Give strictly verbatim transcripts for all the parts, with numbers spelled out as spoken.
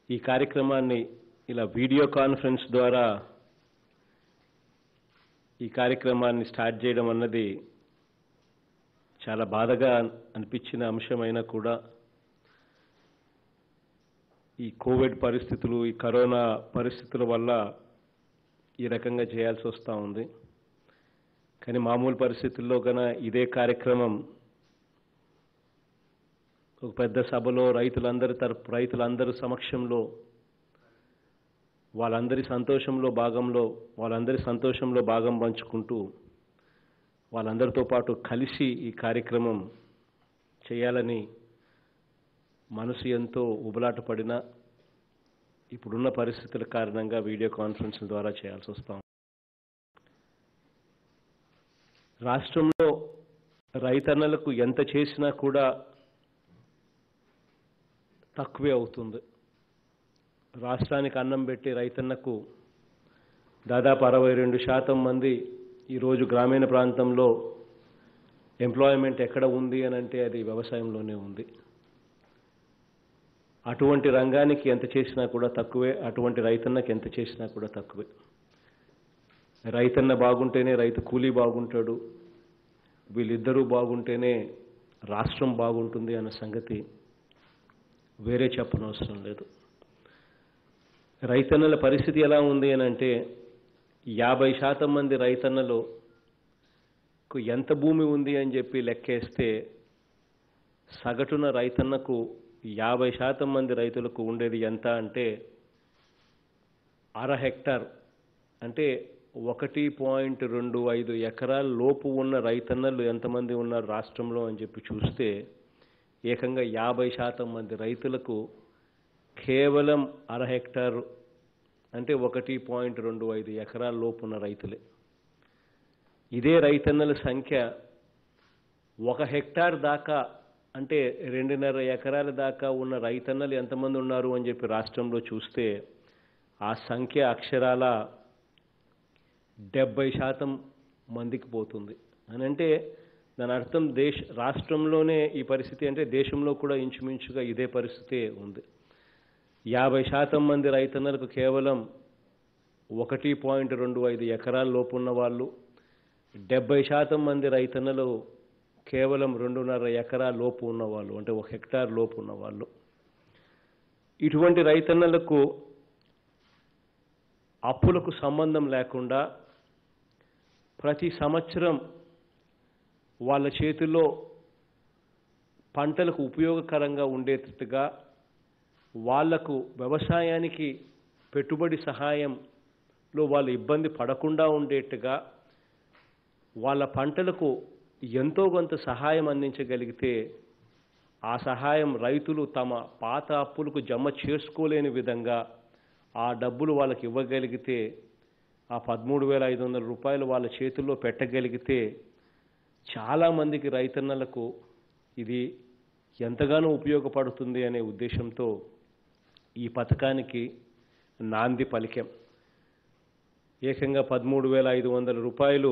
ఈ కార్యక్రమాన్ని ఇలా వీడియో కాన్ఫరెన్స్ ద్వారా ఈ కార్యక్రమాన్ని స్టార్ట్ చేయడం అన్నది చాలా బాధగా అనిపించిన అంశమైనా కూడా ఈ కోవిడ్ పరిస్థితులు ఈ కరోనా పరిస్థితుల వల్ల ఈ రకంగా చేయాల్సి వస్తూ ఉంది. కానీ మామూలు పరిస్థితుల్లో కన్నా ఇదే కార్యక్రమం ఒక పెద్ద సభలో రైతులందరి తరపు రైతులందరి సమక్షంలో వాళ్ళందరి సంతోషంలో భాగంలో వాళ్ళందరి సంతోషంలో భాగం పంచుకుంటూ వాళ్ళందరితో పాటు కలిసి ఈ కార్యక్రమం చేయాలని మనసు ఎంతో ఉబలాట పడినా ఇప్పుడున్న పరిస్థితుల కారణంగా వీడియో కాన్ఫరెన్స్ ద్వారా చేయాల్సి వస్తాం. రాష్ట్రంలో రైతన్నలకు ఎంత చేసినా కూడా తక్కువే అవుతుంది. రాష్ట్రానికి అన్నం పెట్టి రైతన్నకు దాదాపు అరవై రెండు శాతం మంది ఈరోజు గ్రామీణ ప్రాంతంలో ఎంప్లాయ్మెంట్ ఎక్కడ ఉంది అని అంటే అది వ్యవసాయంలోనే ఉంది. అటువంటి రంగానికి ఎంత చేసినా కూడా తక్కువే, అటువంటి రైతన్నకి ఎంత చేసినా కూడా తక్కువే. రైతన్న బాగుంటేనే రైతు కూలీ బాగుంటాడు, వీళ్ళిద్దరూ బాగుంటేనే రాష్ట్రం బాగుంటుంది అన్న సంగతి వేరే చెప్పనవసరం లేదు. రైతన్నల పరిస్థితి ఎలా ఉంది అని అంటే యాభై శాతం మంది రైతన్నలు ఎంత భూమి ఉంది అని చెప్పి లెక్కేస్తే సగటున రైతన్నకు యాభై శాతం మంది రైతులకు ఉండేది ఎంత అంటే అర హెక్టార్ అంటే ఒకటి పాయింట్ రెండు ఐదు ఎకరాల లోపు ఉన్న రైతన్నలు ఎంతమంది ఉన్నారు రాష్ట్రంలో అని చెప్పి చూస్తే ఏకంగా యాభై శాతం మంది రైతులకు కేవలం అర హెక్టార్ అంటే ఒకటి పాయింట్ రెండు ఐదు ఎకరాల లోపు ఉన్న రైతులే. ఇదే రైతన్నల సంఖ్య ఒక హెక్టార్ దాకా అంటే రెండున్నర ఎకరాల దాకా ఉన్న రైతన్నలు ఎంతమంది ఉన్నారు అని చెప్పి రాష్ట్రంలో చూస్తే ఆ సంఖ్య అక్షరాల డెబ్బై శాతం మందికి పోతుంది అని అంటే దాని అర్థం దేశ రాష్ట్రంలోనే ఈ పరిస్థితి అంటే దేశంలో కూడా ఇంచుమించుగా ఇదే పరిస్థితి ఉంది. యాభై శాతం మంది రైతన్నలకు కేవలం ఒకటి పాయింట్ రెండు ఐదు ఎకరాల లోపు ఉన్న వాళ్ళు, డెబ్బై శాతం మంది రైతన్నలు కేవలం రెండున్నర ఎకరాల లోపు ఉన్నవాళ్ళు అంటే ఒక హెక్టార్ లోపు ఉన్నవాళ్ళు. ఇటువంటి రైతన్నలకు అప్పులకు సంబంధం లేకుండా ప్రతి సంవత్సరం వాళ్ళ చేతుల్లో పంటలకు ఉపయోగకరంగా ఉండేటట్టుగా వాళ్లకు వ్యవసాయానికి పెట్టుబడి సహాయంలో వాళ్ళు ఇబ్బంది పడకుండా ఉండేట్టుగా వాళ్ళ పంటలకు ఎంతో కొంత సహాయం అందించగలిగితే ఆ సహాయం రైతులు తమ పాత అప్పులకు జమ చేసుకోలేని విధంగా ఆ డబ్బులు వాళ్ళకి ఇవ్వగలిగితే ఆ పదమూడు వేల ఐదు వందల రూపాయలు వాళ్ళ చేతుల్లో పెట్టగలిగితే చాలామందికి రైతన్నలకు ఇది ఎంతగానో ఉపయోగపడుతుంది అనే ఉద్దేశంతో ఈ పథకానికి నాంది పలికాం. ఏకంగా పదమూడు వేల ఐదు వందల రూపాయలు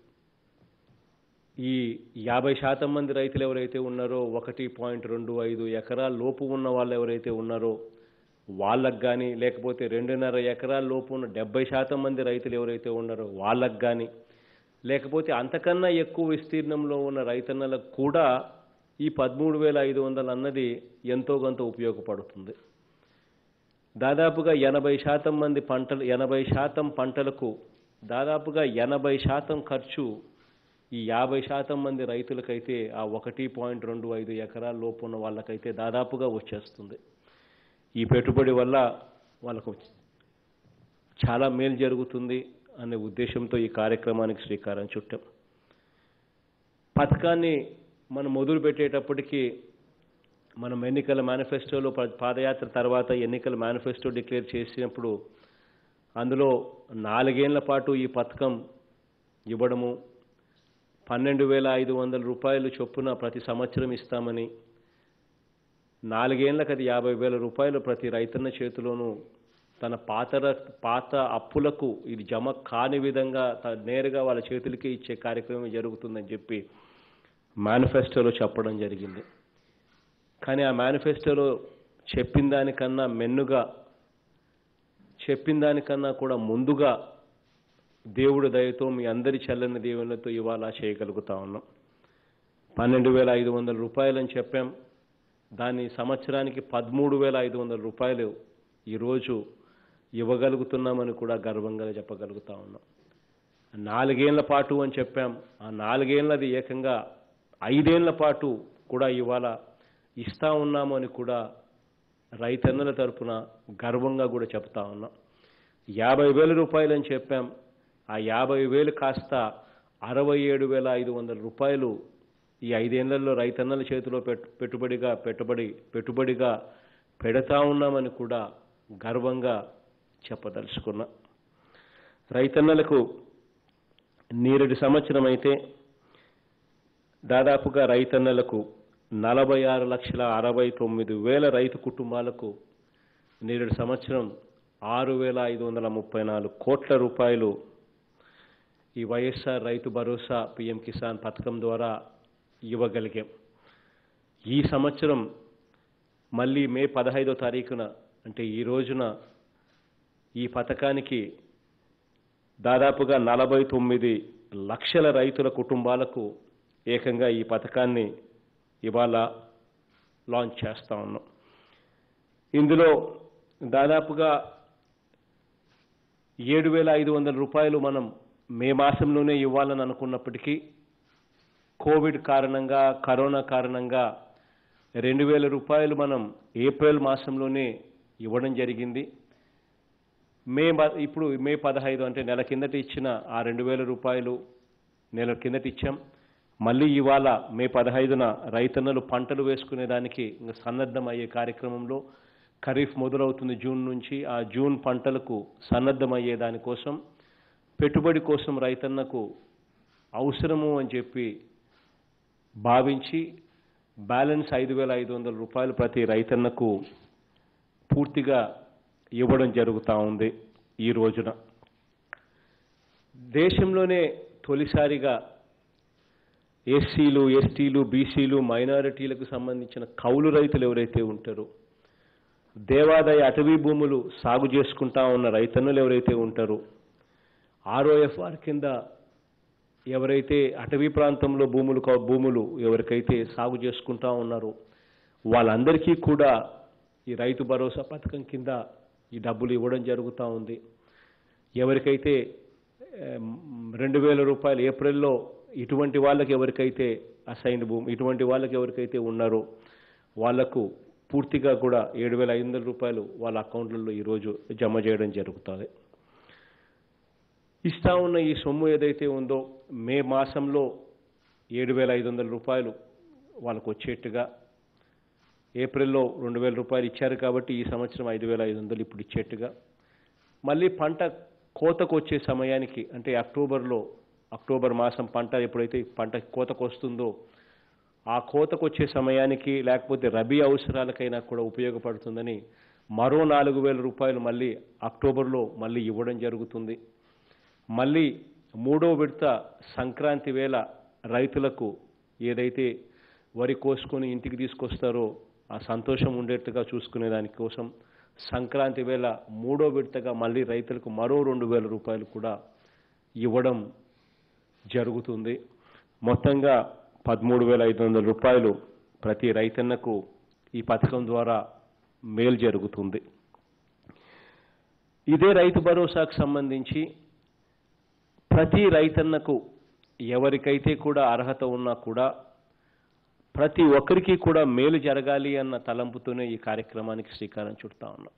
ఈ యాభై శాతం మంది రైతులు ఎవరైతే ఉన్నారో ఒకటి పాయింట్ రెండు ఐదు ఎకరాల లోపు ఉన్న వాళ్ళు ఎవరైతే ఉన్నారో వాళ్ళకు కానీ లేకపోతే రెండున్నర ఎకరాల లోపు ఉన్న డెబ్బై శాతం మంది రైతులు ఎవరైతే ఉన్నారో వాళ్ళకు కానీ లేకపోతే అంతకన్నా ఎక్కువ విస్తీర్ణంలో ఉన్న రైతన్నలకు కూడా ఈ పదమూడు వేల ఐదు వందలు అన్నది ఎంతో కొంత ఉపయోగపడుతుంది. దాదాపుగా ఎనభై శాతం మంది పంటలు ఎనభై శాతం పంటలకు దాదాపుగా ఎనభై శాతం ఖర్చు ఈ యాభై శాతం మంది రైతులకైతే ఆ ఒకటి పాయింట్ రెండు ఐదు ఎకరాల లోపు ఉన్న వాళ్ళకైతే దాదాపుగా వచ్చేస్తుంది. ఈ పెట్టుబడి వల్ల వాళ్ళకు చాలా మేలు జరుగుతుంది అనే ఉద్దేశంతో ఈ కార్యక్రమానికి శ్రీకారం చుట్టాం. పథకాన్ని మనం మొదలు పెట్టేటప్పటికీ మనం ఎన్నికల మేనిఫెస్టోలో పాదయాత్ర తర్వాత ఎన్నికల మేనిఫెస్టో డిక్లేర్ చేసినప్పుడు అందులో నాలుగేళ్ల పాటు ఈ పథకం ఇవ్వడము, పన్నెండు వేల ఐదు వందల రూపాయలు చొప్పున ప్రతి సంవత్సరం ఇస్తామని, నాలుగేళ్లకు అది యాభై వేల రూపాయలు ప్రతి రైతన్న చేతిలోనూ తన పాత పాత అప్పులకు ఇది జమ కాని విధంగా నేరుగా వాళ్ళ చేతులకి ఇచ్చే కార్యక్రమం జరుగుతుందని చెప్పి మేనిఫెస్టోలో చెప్పడం జరిగింది. కానీ ఆ మేనిఫెస్టోలో చెప్పిన దానికన్నా మెన్నుగా చెప్పిన దానికన్నా కూడా ముందుగా దేవుడి దయతో మీ అందరి చల్లని దీవెనలతో ఇవాళ చేయగలుగుతా ఉన్నాం. పన్నెండు వేల ఐదు వందల రూపాయలని చెప్పాం. దాన్ని సంవత్సరానికి పదమూడు వేల ఐదు వందల రూపాయలు ఈరోజు ఇవ్వగలుగుతున్నామని కూడా గర్వంగా చెప్పగలుగుతా ఉన్నాం. నాలుగేళ్ల పాటు అని చెప్పాం. ఆ నాలుగేళ్లది ఏకంగా ఐదేళ్ల పాటు కూడా ఇవాళ ఇస్తా ఉన్నామని కూడా రైతన్నల తరపున గర్వంగా కూడా చెప్తా ఉన్నాం. యాభై వేల రూపాయలు అని చెప్పాం. ఆ యాభై వేలు కాస్త అరవై ఏడు వేల ఐదు వందల రూపాయలు ఈ ఐదేళ్లలో రైతన్నల చేతిలో పెట్టుబడిగా పెట్టుబడి పెట్టుబడిగా పెడతా ఉన్నామని కూడా గర్వంగా చెప్పదలుచుకున్నా. రైతన్నలకు నేరేడు సంవత్సరం అయితే దాదాపుగా రైతన్నలకు నలభై ఆరు లక్షల అరవై తొమ్మిది వేల రైతు కుటుంబాలకు నేరేడు సంవత్సరం ఆరు వేల ఐదు వందల ముప్పై నాలుగు కోట్ల రూపాయలు ఈ వైఎస్ఆర్ రైతు భరోసా పిఎం కిసాన్ పథకం ద్వారా ఇవ్వగలిగాం. ఈ సంవత్సరం మళ్ళీ మే పదహైదో తారీఖున అంటే ఈ రోజున ఈ పథకానికి దాదాపుగా నలభై తొమ్మిది లక్షల రైతుల కుటుంబాలకు ఏకంగా ఈ పథకాన్ని ఇవాళ లాంచ్ చేస్తా ఉన్నాం. ఇందులో దాదాపుగా ఏడు వేల ఐదు వందల రూపాయలు మనం మే మాసంలోనే ఇవ్వాలని అనుకున్నప్పటికీ కోవిడ్ కారణంగా కరోనా కారణంగా రెండు వేల రూపాయలు మనం ఏప్రిల్ మాసంలోనే ఇవ్వడం జరిగింది. మే ఇప్పుడు మే పదహైదు అంటే నెల కిందట ఇచ్చిన ఆ రెండు వేల రూపాయలు నెల కిందట ఇచ్చాం. మళ్ళీ ఇవాళ మే పదహైదున రైతన్నలు పంటలు వేసుకునేదానికి సన్నద్ధం అయ్యే కార్యక్రమంలో ఖరీఫ్ మొదలవుతుంది జూన్ నుంచి. ఆ జూన్ పంటలకు సన్నద్ధమయ్యే దానికోసం పెట్టుబడి కోసం రైతన్నకు అవసరము అని చెప్పి భావించి బ్యాలెన్స్ ఐదు వేల ఐదు వందల రూపాయలు ప్రతి రైతన్నకు పూర్తిగా ఇవ్వడం జరుగుతూ ఉంది. ఈ రోజున దేశంలోనే తొలిసారిగా ఎస్సీలు ఎస్టీలు బీసీలు మైనారిటీలకు సంబంధించిన కౌలు రైతులు ఎవరైతే ఉంటారో, దేవాదాయ అటవీ భూములు సాగు చేసుకుంటా ఉన్న రైతన్నులు ఎవరైతే ఉంటారో, ఆర్ఓఎఫ్ఆర్ కింద ఎవరైతే అటవీ ప్రాంతంలో భూములు భూములు ఎవరికైతే సాగు చేసుకుంటా ఉన్నారో వాళ్ళందరికీ కూడా ఈ రైతు భరోసా పథకం కింద ఈ డబ్బులు ఇవ్వడం జరుగుతూ ఉంది. ఎవరికైతే రెండు వేల రూపాయలు ఏప్రిల్లో ఇటువంటి వాళ్ళకి ఎవరికైతే అసైన్డ్ భూమి ఇటువంటి వాళ్ళకి ఎవరికైతే ఉన్నారో వాళ్లకు పూర్తిగా కూడా ఏడు వేల ఐదు వందల రూపాయలు వాళ్ళ అకౌంట్లలో ఈరోజు జమ చేయడం జరుగుతుంది. ఇస్తా ఉన్న ఈ సొమ్ము ఏదైతే ఉందో మే మాసంలో ఏడు వేల ఐదు వందల రూపాయలు వాళ్ళకు వచ్చేట్టుగా, ఏప్రిల్లో రెండు వేల రూపాయలు ఇచ్చారు కాబట్టి ఈ సంవత్సరం ఐదు వేల ఐదు వందలు ఇప్పుడు ఇచ్చేట్టుగా, మళ్ళీ పంట కోతకు వచ్చే సమయానికి అంటే అక్టోబర్లో అక్టోబర్ మాసం పంట ఎప్పుడైతే పంట కోతకు వస్తుందో ఆ కోతకు వచ్చే సమయానికి లేకపోతే రబీ అవసరాలకైనా కూడా ఉపయోగపడుతుందని మరో నాలుగు వేల రూపాయలు మళ్ళీ అక్టోబర్లో మళ్ళీ ఇవ్వడం జరుగుతుంది. మళ్ళీ మూడో విడత సంక్రాంతి వేళ రైతులకు ఏదైతే వరి కోసుకొని ఇంటికి తీసుకొస్తారో ఆ సంతోషం ఉండేట్టుగా చూసుకునే దానికోసం సంక్రాంతి వేళ మూడో విడతగా మళ్ళీ రైతులకు మరో రెండు వేల రూపాయలు కూడా ఇవ్వడం జరుగుతుంది. మొత్తంగా పదమూడు వేల ఐదు వందల రూపాయలు ప్రతి రైతన్నకు ఈ పథకం ద్వారా మేలు జరుగుతుంది. ఇదే రైతు భరోసాకు సంబంధించి ప్రతి రైతన్నకు ఎవరికైతే కూడా అర్హత ఉన్నా కూడా ప్రతి ఒక్కరికి కూడా మేలు జరగాలి అన్న తలంపుతోనే ఈ కార్యక్రమానికి శ్రీకారం చుడతా ఉన్నాం.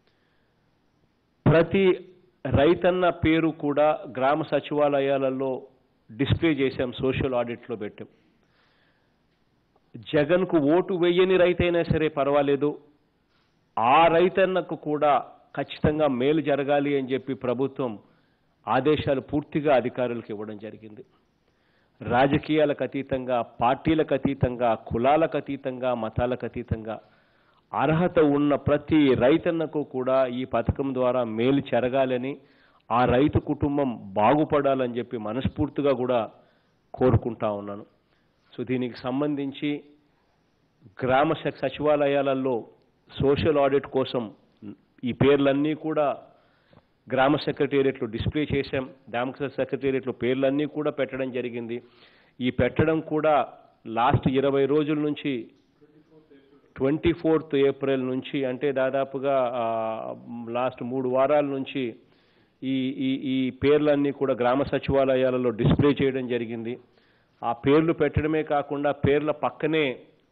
ప్రతి రైతన్న పేరు కూడా గ్రామ సచివాలయాలలో డిస్ప్లే చేశాం, సోషల్ ఆడిట్లో పెట్టాం. జగన్కు ఓటు వేయని రైతైనా సరే పర్వాలేదు, ఆ రైతన్నకు కూడా ఖచ్చితంగా మేలు జరగాలి అని చెప్పి ప్రభుత్వం ఆదేశాలు పూర్తిగా అధికారులకు ఇవ్వడం జరిగింది. రాజకీయాలకు అతీతంగా, పార్టీలకు అతీతంగా, కులాలకు అతీతంగా, మతాలకు అతీతంగా అర్హత ఉన్న ప్రతి రైతన్నకు కూడా ఈ పథకం ద్వారా మేలు జరగాలని, ఆ రైతు కుటుంబం బాగుపడాలని చెప్పి మనస్ఫూర్తిగా కూడా కోరుకుంటా ఉన్నాను. సో దీనికి సంబంధించి గ్రామ సచివాలయాలలో సోషల్ ఆడిట్ కోసం ఈ పేర్లన్నీ కూడా గ్రామ సెక్రటేరియట్లో డిస్ప్లే చేశాం. గ్రామ సెక్రటేరియట్లో పేర్లన్నీ కూడా పెట్టడం జరిగింది. ఈ పెట్టడం కూడా లాస్ట్ ఇరవై రోజుల నుంచి ట్వంటీ ఫోర్త్ ఏప్రిల్ నుంచి అంటే దాదాపుగా లాస్ట్ మూడు వారాల నుంచి ఈ ఈ ఈ పేర్లన్నీ కూడా గ్రామ సచివాలయాలలో డిస్ప్లే చేయడం జరిగింది. ఆ పేర్లు పెట్టడమే కాకుండా పేర్ల పక్కనే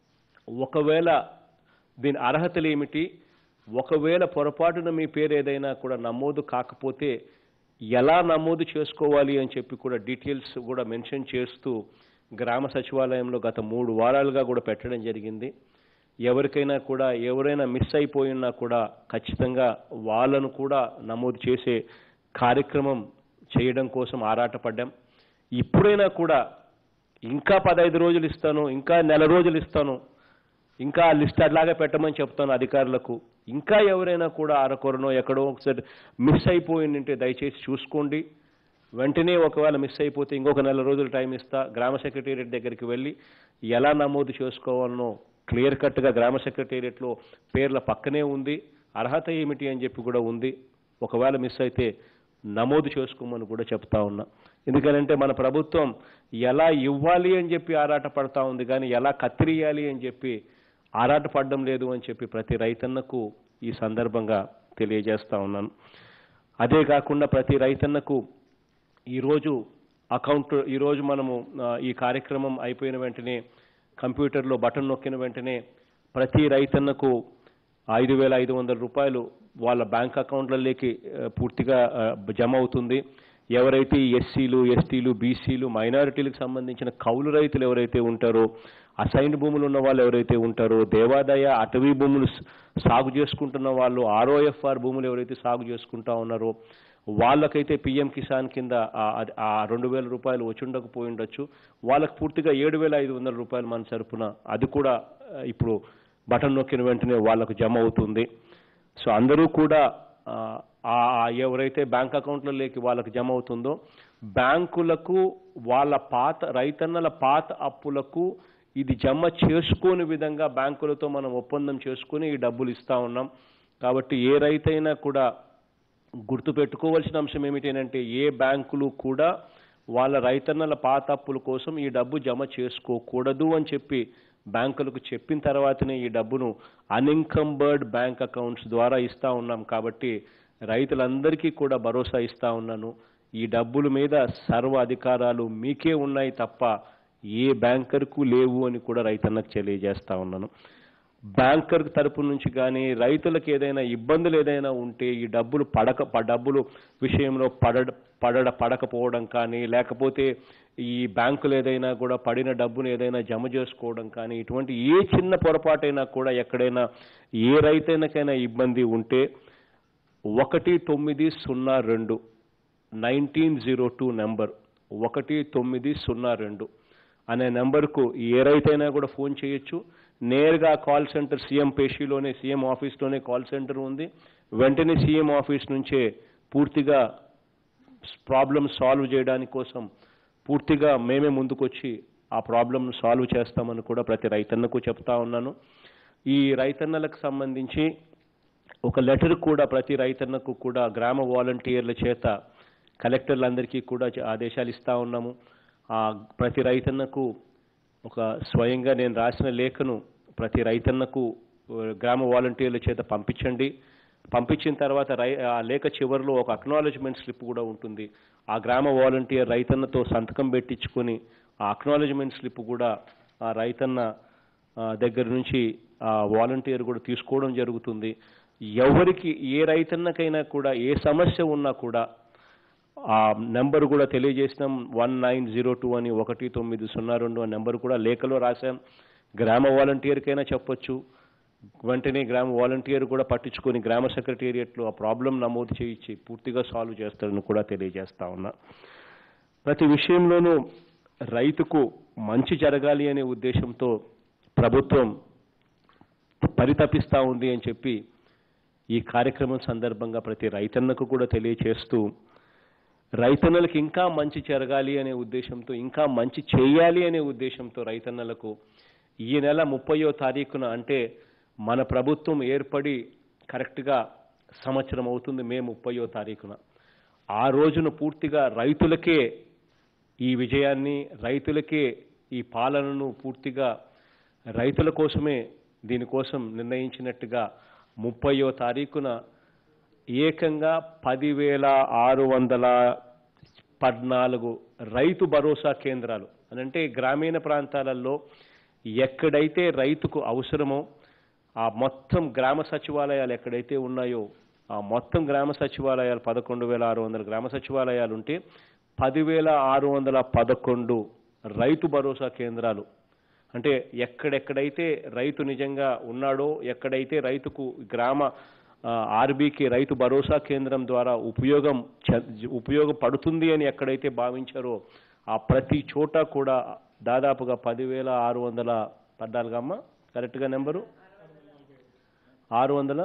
ఒకవేళ దీని అర్హతలు ఏమిటి, ఒకవేళ పొరపాటున మీ పేరు ఏదైనా కూడా నమోదు కాకపోతే ఎలా నమోదు చేసుకోవాలి అని చెప్పి కూడా డీటెయిల్స్ కూడా మెన్షన్ చేస్తూ గ్రామ సచివాలయంలో గత మూడు వారాలుగా కూడా పెట్టడం జరిగింది. ఎవరికైనా కూడా ఎవరైనా మిస్ అయిపోయినా కూడా ఖచ్చితంగా వాళ్ళను కూడా నమోదు చేసే కార్యక్రమం చేయడం కోసం ఆరాటపడ్డాం. ఇప్పుడైనా కూడా ఇంకా పదహైదు రోజులు ఇస్తాను, ఇంకా నెల రోజులు ఇస్తాను, ఇంకా లిస్ట్ అట్లాగే పెట్టమని చెప్తాను అధికారులకు. ఇంకా ఎవరైనా కూడా అరకొరనో ఎక్కడో ఒకసారి మిస్ అయిపోయిందంటే దయచేసి చూసుకోండి. వెంటనే ఒకవేళ మిస్ అయిపోతే ఇంకొక నెల రోజులు టైం ఇస్తా. గ్రామ సెక్రటేరియట్ దగ్గరికి వెళ్ళి ఎలా నమోదు చేసుకోవాలనో క్లియర్ కట్గా గ్రామ సెక్రటేరియట్లో పేర్ల పక్కనే ఉంది. అర్హత ఏమిటి అని చెప్పి కూడా ఉంది. ఒకవేళ మిస్ అయితే నమోదు చేసుకోమని కూడా చెప్తా ఉన్నా. ఎందుకంటే మన ప్రభుత్వం ఎలా ఇవ్వాలి అని చెప్పి ఆరాట పడతా ఉంది, కానీ ఎలా కత్తిరియాలి అని చెప్పి ఆరాట పడడం లేదు అని చెప్పి ప్రతి రైతన్నకు ఈ సందర్భంగా తెలియజేస్తా ఉన్నాను. అదే కాకుండా ప్రతి రైతన్నకు ఈరోజు అకౌంట్ ఈరోజు మనము ఈ కార్యక్రమం అయిపోయిన వెంటనే కంప్యూటర్లో బటన్ నొక్కిన వెంటనే ప్రతి రైతన్నకు ఐదు వేల ఐదు వందల రూపాయలు వాళ్ళ బ్యాంక్ అకౌంట్లలోకి పూర్తిగా జమ అవుతుంది. ఎవరైతే ఎస్సీలు, ఎస్టీలు, బీసీలు, మైనారిటీలకు సంబంధించిన కౌలు రైతులు ఎవరైతే ఉంటారో, అసైన్డ్ భూములు ఉన్న వాళ్ళు ఎవరైతే ఉంటారో, దేవాదాయ అటవీ భూములు సాగు చేసుకుంటున్న వాళ్ళు, ఆర్ఓఎఫ్ఆర్ భూములు ఎవరైతే సాగు చేసుకుంటా ఉన్నారో వాళ్ళకైతే పిఎం కిసాన్ కింద ఆ రెండు వేల రూపాయలు వచ్చి ఉండకపోయి ఉండొచ్చు. వాళ్ళకు పూర్తిగా ఏడు వేల ఐదు వందల రూపాయలు మన తరపున అది కూడా ఇప్పుడు బటన్ నొక్కిన వెంటనే వాళ్ళకు జమ అవుతుంది. సో అందరూ కూడా ఎవరైతే బ్యాంక్ అకౌంట్లలోకి వాళ్ళకి జమ అవుతుందో బ్యాంకులకు వాళ్ళ పాత రైతన్నల పాత అప్పులకు ఇది జమ చేసుకోని విధంగా బ్యాంకులతో మనం ఒప్పందం చేసుకుని ఈ డబ్బులు ఇస్తా ఉన్నాం. కాబట్టి ఏ రైతైనా కూడా గుర్తుపెట్టుకోవాల్సిన అంశం ఏమిటంటే ఏ బ్యాంకులు కూడా వాళ్ళ రైతన్నల పాత అప్పుల కోసం ఈ డబ్బు జమ చేసుకోకూడదు అని చెప్పి బ్యాంకులకు చెప్పిన తర్వాతనే ఈ డబ్బును అన్ఇన్కంబర్డ్ బ్యాంక్ అకౌంట్స్ ద్వారా ఇస్తా ఉన్నాం. కాబట్టి రైతులందరికీ కూడా భరోసా ఇస్తా ఉన్నాను, ఈ డబ్బుల మీద సర్వ అధికారాలు మీకే ఉన్నాయి తప్ప ఏ బ్యాంకర్కు లేవు అని కూడా రైతన్నకు తెలియజేస్తా ఉన్నాను. బ్యాంకర్ తరపు నుంచి కానీ రైతులకు ఏదైనా ఇబ్బందులు ఏదైనా ఉంటే ఈ డబ్బులు పడక డబ్బులు విషయంలో పడ పడ పడకపోవడం కానీ, లేకపోతే ఈ బ్యాంకులు ఏదైనా కూడా పడిన డబ్బును ఏదైనా జమ చేసుకోవడం కానీ, ఇటువంటి ఏ చిన్న పొరపాటైనా కూడా ఎక్కడైనా ఏ రైతైనాకైనా ఇబ్బంది ఉంటే ఒకటి తొమ్మిది సున్నా రెండు నైన్టీన్ జీరో టూ నెంబర్ ఒకటి తొమ్మిది సున్నా రెండు అనే నెంబర్కు ఏ రైతైనా కూడా ఫోన్ చేయొచ్చు. నేరుగా కాల్ సెంటర్ సీఎం పేషీలోనే సీఎం ఆఫీస్లోనే కాల్ సెంటర్ ఉంది. వెంటనే సీఎం ఆఫీస్ నుంచే పూర్తిగా ప్రాబ్లమ్ సాల్వ్ చేయడానికి కోసం పూర్తిగా మేమే ముందుకొచ్చి ఆ ప్రాబ్లమ్ను సాల్వ్ చేస్తామని కూడా ప్రతి రైతన్నకు చెప్తా ఉన్నాను. ఈ రైతన్నలకు సంబంధించి ఒక లెటర్ కూడా ప్రతి రైతన్నకు కూడా గ్రామ వాలంటీర్ల చేత కలెక్టర్లందరికీ కూడా ఆదేశాలు ఇస్తా ఉన్నాము. ఆ ప్రతి రైతన్నకు ఒక స్వయంగా నేను రాసిన లేఖను ప్రతి రైతన్నకు గ్రామ వాలంటీర్ల చేత పంపించండి. పంపించిన తర్వాత రై ఆ లేఖ చివరిలో ఒక అక్నాలెడ్జ్మెంట్ స్లిప్ కూడా ఉంటుంది. ఆ గ్రామ వాలంటీర్ రైతన్నతో సంతకం పెట్టించుకొని ఆ అక్నాలెడ్జ్మెంట్ స్లిప్ కూడా ఆ రైతన్న దగ్గర నుంచి ఆ వాలంటీర్ కూడా తీసుకోవడం జరుగుతుంది. ఎవరికి ఏ రైతన్నకైనా కూడా ఏ సమస్య ఉన్నా కూడా ఆ నెంబర్ కూడా తెలియజేసినాం. వన్ నైన్ జీరో టూ అని ఒకటి తొమ్మిది సున్నా రెండు అనే నెంబర్ కూడా లేఖలో రాశాం. గ్రామ వాలంటీర్కైనా చెప్పొచ్చు. వెంటనే గ్రామ వాలంటీర్ కూడా పట్టించుకొని గ్రామ సెక్రటేరియట్లో ఆ ప్రాబ్లం నమోదు చేయించి పూర్తిగా సాల్వ్ చేస్తారని కూడా తెలియజేస్తా ఉన్నా. ప్రతి విషయంలోనూ రైతుకు మంచి జరగాలి అనే ఉద్దేశంతో ప్రభుత్వం పరితపిస్తూ ఉంది అని చెప్పి ఈ కార్యక్రమం సందర్భంగా ప్రతి రైతన్నకు కూడా తెలియచేస్తూ రైతన్నలకు ఇంకా మంచి జరగాలి అనే ఉద్దేశంతో ఇంకా మంచి చేయాలి అనే ఉద్దేశంతో రైతన్నలకు ఈ నెల ముప్పయో తారీఖున అంటే మన ప్రభుత్వం ఏర్పడి కరెక్ట్గా సంవత్సరం అవుతుంది మే ముప్పయో తారీఖున ఆ రోజున పూర్తిగా రైతులకే ఈ విజయాన్ని, రైతులకే ఈ పాలనను పూర్తిగా రైతుల కోసమే దీనికోసం నిర్ణయించినట్టుగా ముప్పయో తారీఖున ఏకంగా పదివేల ఆరు వందల పద్నాలుగు రైతు భరోసా కేంద్రాలు అనంటే గ్రామీణ ప్రాంతాలలో ఎక్కడైతే రైతుకు అవసరమో ఆ మొత్తం గ్రామ సచివాలయాలు ఎక్కడైతే ఉన్నాయో ఆ మొత్తం గ్రామ సచివాలయాలు పదకొండు వేల ఆరు వందల గ్రామ సచివాలయాలు ఉంటే పదివేల ఆరు వందల పదకొండు రైతు భరోసా కేంద్రాలు అంటే ఎక్కడెక్కడైతే రైతు నిజంగా ఉన్నాడో, ఎక్కడైతే రైతుకు గ్రామ ఆర్బీకే రైతు భరోసా కేంద్రం ద్వారా ఉపయోగం ఉపయోగపడుతుంది అని ఎక్కడైతే భావించారో ఆ ప్రతి చోట కూడా దాదాపుగా పదివేల ఆరు వందల పద్నాలుగు అమ్మ కరెక్ట్గా నెంబరు ఆరు వందల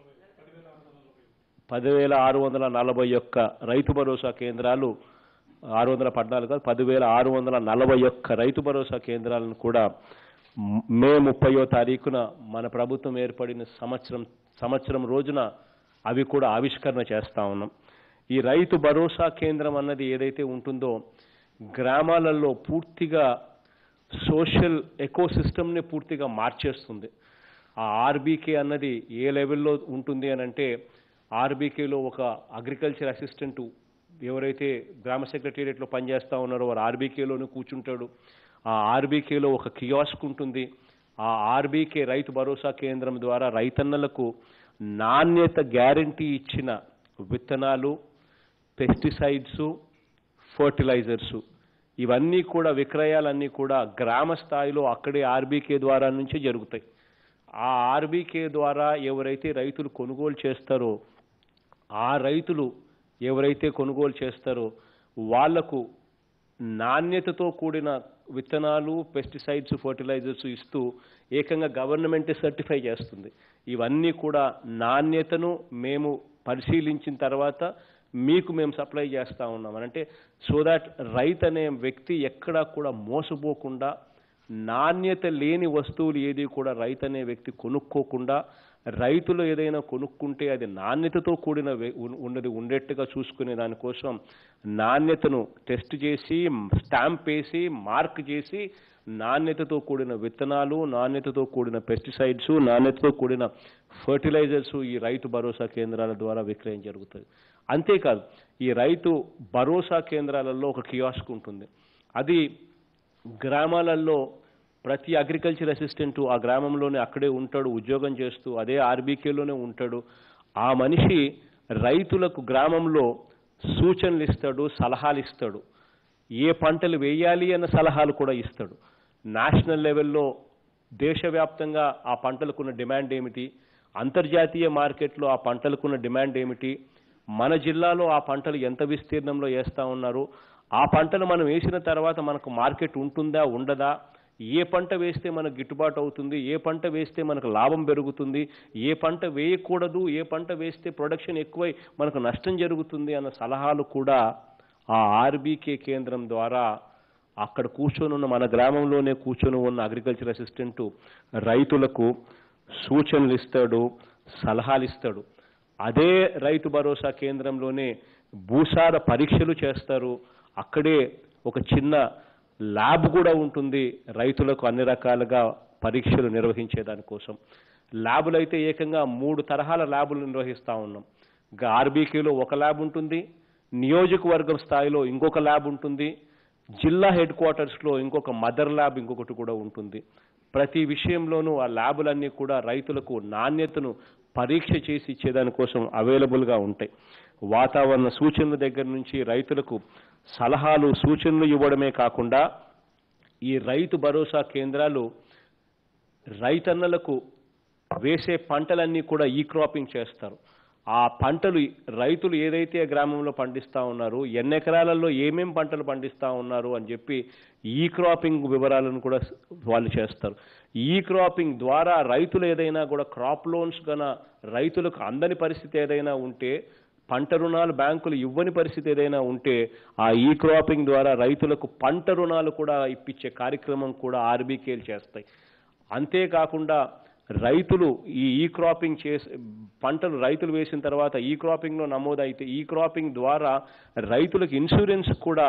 పదివేల ఆరు వందల నలభై ఒక్క రైతు భరోసా కేంద్రాలు ఆరు వందల పద్నాలుగు పదివేల ఆరు వందల నలభై ఒక్క రైతు భరోసా కేంద్రాలను కూడా మే ముప్పయో తారీఖున మన ప్రభుత్వం ఏర్పడిన సంవత్సరం సంవత్సరం రోజున అవి కూడా ఆవిష్కరణ చేస్తా ఉన్నాం. ఈ రైతు భరోసా కేంద్రం అన్నది ఏదైతే ఉంటుందో గ్రామాలలో పూర్తిగా సోషల్ ఎకోసిస్టమ్ని పూర్తిగా మార్చేస్తుంది. ఆ ఆర్బీకే అన్నది ఏ లెవెల్లో ఉంటుంది అని అంటే ఆర్బీకేలో ఒక అగ్రికల్చర్ అసిస్టెంటు ఎవరైతే గ్రామ సెక్రటేరియట్లో పనిచేస్తూ ఉన్నారో వారు ఆర్బీకేలోనే కూర్చుంటాడు. ఆ ఆర్బీకేలో ఒక కియాస్క్ ఉంటుంది. ఆ ఆర్బీకే రైతు భరోసా కేంద్రం ద్వారా రైతన్నలకు నాణ్యత గ్యారంటీ ఇచ్చిన విత్తనాలు, పెస్టిసైడ్స్, ఫర్టిలైజర్సు ఇవన్నీ కూడా విక్రయాలన్నీ కూడా గ్రామ స్థాయిలో అక్కడే ఆర్బీకే ద్వారా నుంచి జరుగుతాయి. ఆ ఆర్బీకే ద్వారా ఎవరైతే రైతులు కొనుగోలు చేస్తారో ఆ రైతులు ఎవరైతే కొనుగోలు చేస్తారో వాళ్లకు నాణ్యతతో కూడిన విత్తనాలు, పెస్టిసైడ్స్, ఫర్టిలైజర్స్ ఇస్తూ ఏకంగా గవర్నమెంట్ సర్టిఫై చేస్తుంది. ఇవన్నీ కూడా నాణ్యతను మేము పరిశీలించిన తర్వాత మీకు మేము సప్లై చేస్తూ ఉన్నాం అంటే సో దాట్ రైతు అనే వ్యక్తి ఎక్కడా కూడా మోసపోకుండా నాణ్యత లేని వస్తువులు ఏది కూడా రైతు అనే వ్యక్తి కొనుక్కోకుండా రైతులు ఏదైనా కొనుక్కుంటే అది నాణ్యతతో కూడిన ఉన్నది ఉండేట్టుగా చూసుకునే దానికోసం నాణ్యతను టెస్ట్ చేసి స్టాంప్ వేసి మార్క్ చేసి నాణ్యతతో కూడిన విత్తనాలు, నాణ్యతతో కూడిన పెస్టిసైడ్స్, నాణ్యతతో కూడిన ఫర్టిలైజర్స్ ఈ రైతు భరోసా కేంద్రాల ద్వారా విక్రయం జరుగుతుంది. అంతేకాదు ఈ రైతు భరోసా కేంద్రాలలో ఒక కియాస్క్ ఉంటుంది. అది గ్రామాలలో ప్రతి అగ్రికల్చర్ అసిస్టెంటు ఆ గ్రామంలోనే అక్కడే ఉంటాడు, ఉద్యోగం చేస్తూ అదే ఆర్బీకేలోనే ఉంటాడు. ఆ మనిషి రైతులకు గ్రామంలో సూచనలు ఇస్తాడు, సలహాలు ఇస్తాడు, ఏ పంటలు వేయాలి అన్న సలహాలు కూడా ఇస్తాడు. నేషనల్ లెవెల్లో దేశవ్యాప్తంగా ఆ పంటలకున్న డిమాండ్ ఏమిటి, అంతర్జాతీయ మార్కెట్లో ఆ పంటలకున్న డిమాండ్ ఏమిటి, మన జిల్లాలో ఆ పంటలు ఎంత విస్తీర్ణంలో వేస్తూ ఉన్నారు, ఆ పంటలు మనం వేసిన తర్వాత మనకు మార్కెట్ ఉంటుందా ఉండదా, ఏ పంట వేస్తే మనకు గిట్టుబాటు అవుతుంది, ఏ పంట వేస్తే మనకు లాభం పెరుగుతుంది, ఏ పంట వేయకూడదు, ఏ పంట వేస్తే ప్రొడక్షన్ ఎక్కువై మనకు నష్టం జరుగుతుంది అన్న సలహాలు కూడా ఆ ఆర్బీకే కేంద్రం ద్వారా అక్కడ కూర్చొని ఉన్న మన గ్రామంలోనే కూర్చొని ఉన్న అగ్రికల్చర్ అసిస్టెంటు రైతులకు సూచనలు ఇస్తాడు, సలహాలు ఇస్తాడు. అదే రైతు భరోసా కేంద్రంలోనే భూసార పరీక్షలు చేస్తారు. అక్కడే ఒక చిన్న ల్యాబ్ కూడా ఉంటుంది రైతులకు అన్ని రకాలుగా పరీక్షలు నిర్వహించే దానికోసం. ల్యాబులు అయితే ఏకంగా మూడు తరహాల ల్యాబులు నిర్వహిస్తూ ఉన్నాం. ఇంకా ఆర్బీకేలో ఒక ల్యాబ్ ఉంటుంది, నియోజకవర్గం స్థాయిలో ఇంకొక ల్యాబ్ ఉంటుంది, జిల్లా హెడ్ క్వార్టర్స్లో ఇంకొక మదర్ ల్యాబ్ ఇంకొకటి కూడా ఉంటుంది. ప్రతి విషయంలోనూ ఆ ల్యాబులన్నీ కూడా రైతులకు నాణ్యతను పరీక్ష చేసి ఇచ్చేదానికోసం అవైలబుల్గా ఉంటాయి. వాతావరణ సూచనల దగ్గర నుంచి రైతులకు సలహాలు, సూచనలు ఇవ్వడమే కాకుండా ఈ రైతు భరోసా కేంద్రాలు రైతన్నలకు వేసే పంటలన్నీ కూడా ఈ క్రాపింగ్ చేస్తారు. ఆ పంటలు రైతులు ఏదైతే గ్రామంలో పండిస్తూ ఉన్నారు, ఎన్ని ఎకరాలలో ఏమేం పంటలు పండిస్తూ ఉన్నారు అని చెప్పి ఈ క్రాపింగ్ వివరాలను కూడా వాళ్ళు చేస్తారు. ఈ క్రాపింగ్ ద్వారా రైతులు ఏదైనా కూడా క్రాప్ లోన్స్ గన రైతులకు అందని పరిస్థితి ఏదైనా ఉంటే, పంట రుణాలు బ్యాంకులు ఇవ్వని పరిస్థితి ఏదైనా ఉంటే ఆ ఈ క్రాపింగ్ ద్వారా రైతులకు పంట రుణాలు కూడా ఇప్పించే కార్యక్రమం కూడా ఆర్బీకేలు చేస్తాయి. అంతేకాకుండా రైతులు ఈ ఈ క్రాపింగ్ చేసి పంటలు రైతులు వేసిన తర్వాత ఈ క్రాపింగ్లో నమోదైతే ఈ క్రాపింగ్ ద్వారా రైతులకు ఇన్సూరెన్స్ కూడా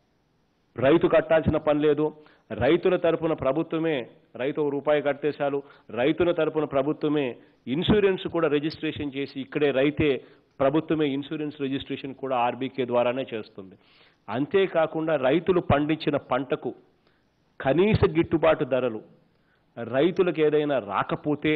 రైతు కట్టాల్సిన పని లేదు. రైతుల తరపున ప్రభుత్వమే, రైతు ఒక రూపాయి కడితే చాలు, రైతుల తరపున ప్రభుత్వమే ఇన్సూరెన్స్ కూడా రిజిస్ట్రేషన్ చేసి ఇక్కడే రైతే ప్రభుత్వమే ఇన్సూరెన్స్ రిజిస్ట్రేషన్ కూడా ఆర్బీకే ద్వారానే చేస్తుంది. అంతేకాకుండా రైతులు పండించిన పంటకు కనీస గిట్టుబాటు ధరలు రైతులకు ఏదైనా రాకపోతే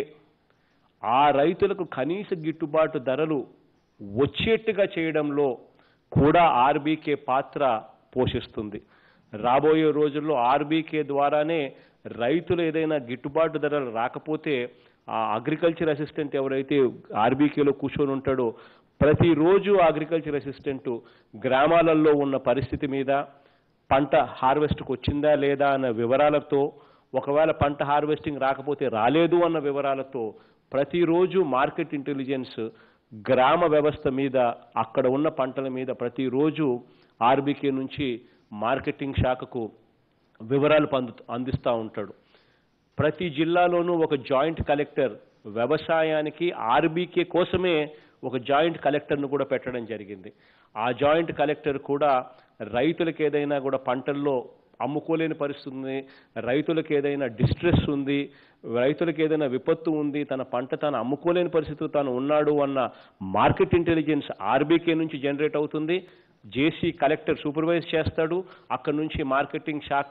ఆ రైతులకు కనీస గిట్టుబాటు ధరలు వచ్చేట్టుగా చేయడంలో కూడా ఆర్బీకే పాత్ర పోషిస్తుంది. రాబోయే రోజుల్లో ఆర్బీకే ద్వారానే రైతులు ఏదైనా గిట్టుబాటు ధరలు రాకపోతే ఆ అగ్రికల్చర్ అసిస్టెంట్ ఎవరైతే ఆర్బీకేలో కూర్చొని ఉంటాడో ప్రతిరోజు అగ్రికల్చర్ అసిస్టెంట్ గ్రామాలలో ఉన్న పరిస్థితి మీద, పంట హార్వెస్ట్కి వచ్చిందా లేదా అన్న వివరాలతో, ఒకవేళ పంట హార్వెస్టింగ్ రాకపోతే రాలేదు అన్న వివరాలతో ప్రతిరోజు మార్కెట్ ఇంటెలిజెన్స్ గ్రామ వ్యవస్థ మీద, అక్కడ ఉన్న పంటల మీద ప్రతిరోజు ఆర్బీకే నుంచి మార్కెటింగ్ శాఖకు వివరాలు పందు అందిస్తూ ఉంటాడు. ప్రతి జిల్లాలోనూ ఒక జాయింట్ కలెక్టర్ వ్యవసాయానికి ఆర్బీకే కోసమే ఒక జాయింట్ కలెక్టర్ను కూడా పెట్టడం జరిగింది. ఆ జాయింట్ కలెక్టర్ కూడా రైతులకు ఏదైనా కూడా పంటల్లో అమ్ముకోలేని పరిస్థితి ఉంది, రైతులకు ఏదైనా డిస్ట్రెస్ ఉంది, రైతులకు ఏదైనా విపత్తు ఉంది, తన పంట తాను అమ్ముకోలేని పరిస్థితి తాను ఉన్నాడు అన్న మార్కెట్ ఇంటెలిజెన్స్ ఆర్బీకే నుంచి జనరేట్ అవుతుంది. జేసీ కలెక్టర్ సూపర్వైజ్ చేస్తాడు. అక్కడి నుంచి మార్కెటింగ్ శాఖ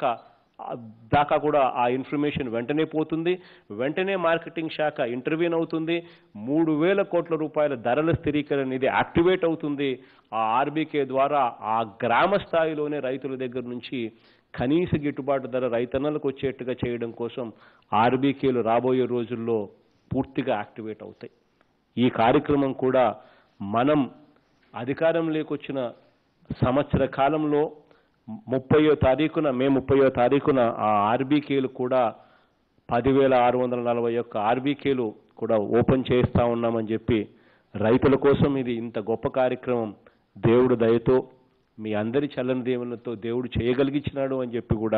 దాకా కూడా ఆ ఇన్ఫర్మేషన్ వెంటనే పోతుంది. వెంటనే మార్కెటింగ్ శాఖ ఇంటర్వ్యూన్ అవుతుంది. మూడు వేల కోట్ల రూపాయల ధరల స్థిరీకరణ నిధి యాక్టివేట్ అవుతుంది. ఆ ఆర్బీకే ద్వారా ఆ గ్రామ స్థాయిలోనే రైతుల దగ్గర నుంచి కనీస గిట్టుబాటు ధర రైతన్నలకు వచ్చేట్టుగా చేయడం కోసం ఆర్బీకేలు రాబోయే రోజుల్లో పూర్తిగా యాక్టివేట్ అవుతాయి. ఈ కార్యక్రమం కూడా మనం అధికారంలోకి వచ్చిన సంవత్సర కాలంలో ముప్పయో తారీఖున మే ముప్పయో తారీఖున ఆ ఆర్బీకేలు కూడా పదివేల ఆరు వందల నలభై ఒక్క ఆర్బీకేలు కూడా ఓపెన్ చేస్తా ఉన్నామని చెప్పి, రైతుల కోసం ఇది ఇంత గొప్ప కార్యక్రమం దేవుడు దయతో మీ అందరి చల్లని దేవునితో దేవుడు చేయగలిగించినాడు అని చెప్పి కూడా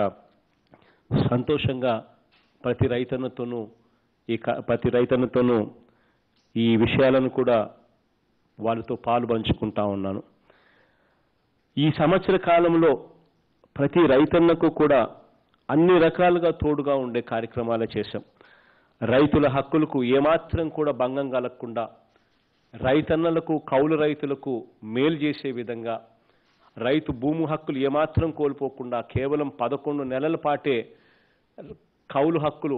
సంతోషంగా ప్రతి రైతన్నతోనూ ఈ ప్రతి రైతన్నతోనూ ఈ విషయాలను కూడా వాళ్ళతో పాలు పంచుకుంటా ఉన్నాను. ఈ సంవత్సర కాలంలో ప్రతి రైతన్నకు కూడా అన్ని రకాలుగా తోడుగా ఉండే కార్యక్రమాలు చేశాం. రైతుల హక్కులకు ఏమాత్రం కూడా భంగం కలగకుండా, రైతన్నలకు కౌలు రైతులకు మేలు చేసే విధంగా, రైతు భూమి హక్కులు ఏమాత్రం కోల్పోకుండా కేవలం పదకొండు నెలల పాటే కౌలు హక్కులు,